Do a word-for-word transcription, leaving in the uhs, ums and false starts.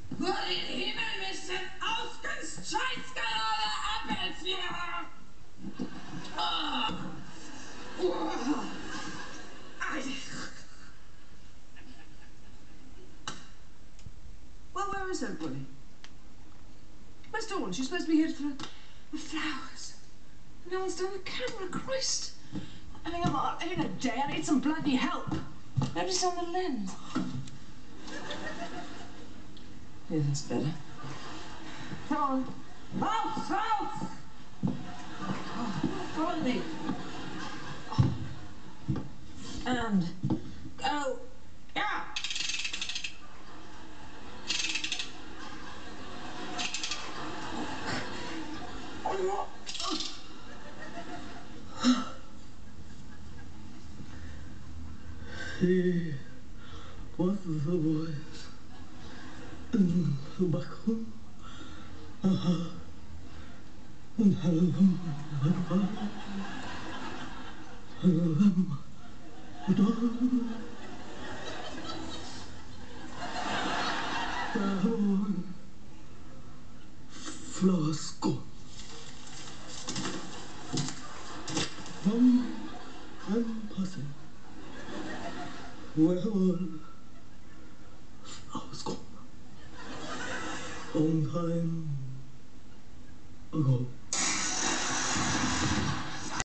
Vor den Himmel müssen aufgens scheißgerade Appels hier! Oh. Oh. Well, where is everybody? Where's Dawn? She's supposed to be here for the flowers. No one's done the camera, Christ. I think I'm having a day. I need some bloody help. Nobody's on the lens. Yeah, that's better. Come on. Out! Out! Oh, follow me. Oh. And go. Yeah! He was the voice in the back room. Uh-huh. And hello, hello, hello, hello, flowers go. Come and passing. Where all flowers go. Long time ago.